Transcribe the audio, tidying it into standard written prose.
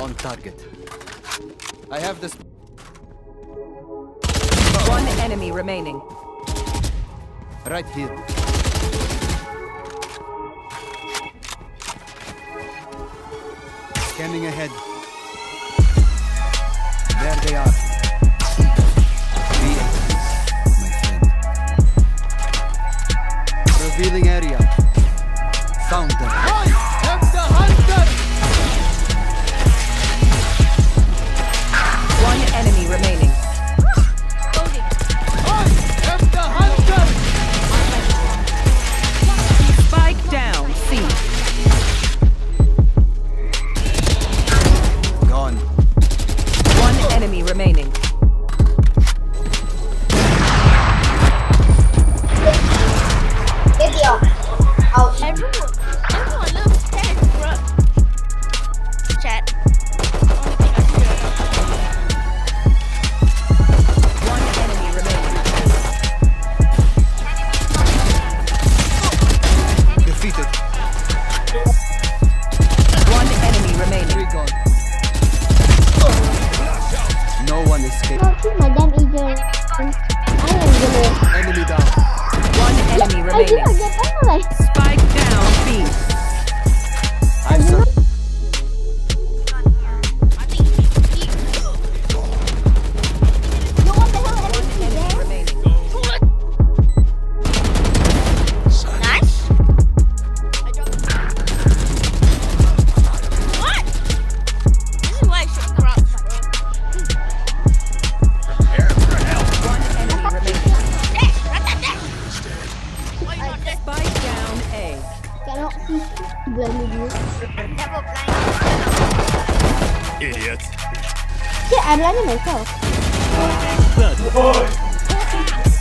on target. I have this. One enemy remaining. Right here. Scanning ahead. There they are. Three enemies, my friend. Revealing area. Found them. I am the hunter! One enemy remaining. I am the hunter! Spike down, C. Gone. One enemy remaining. Everyone loves that, bro. Chat. Only thing I hear. One enemy remaining. Defeated. One enemy remaining. Three gone. No one escaped. Madam agent. Enemy down. One enemy remaining. Spike down, B. I saw. Enemy remaining. Nice. What? This is why I should go outside. One enemy remaining. Dash, right that dash. Why you not dead? Spike down, A. Cannot see blinded you. Never blind. Idiot. Yeah, I'm blinded myself. Blood.